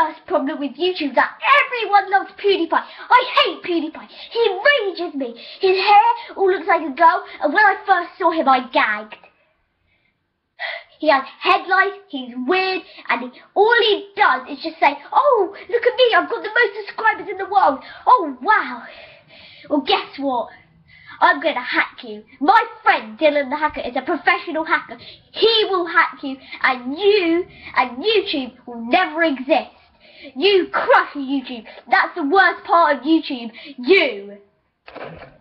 worst problem with YouTube, that everyone loves PewDiePie. I hate PewDiePie. He enrages me. His hair all looks like a girl, and when I first saw him, I gagged. He has headlights, he's weird, and all he does is just say, oh, look at me, I've got the most subscribers in the world. Oh, wow. Well, guess what? I'm going to hack you. My friend Dylan the Hacker is a professional hacker. He will hack you, and you and YouTube will never exist. You crush YouTube. That's the worst part of YouTube. You.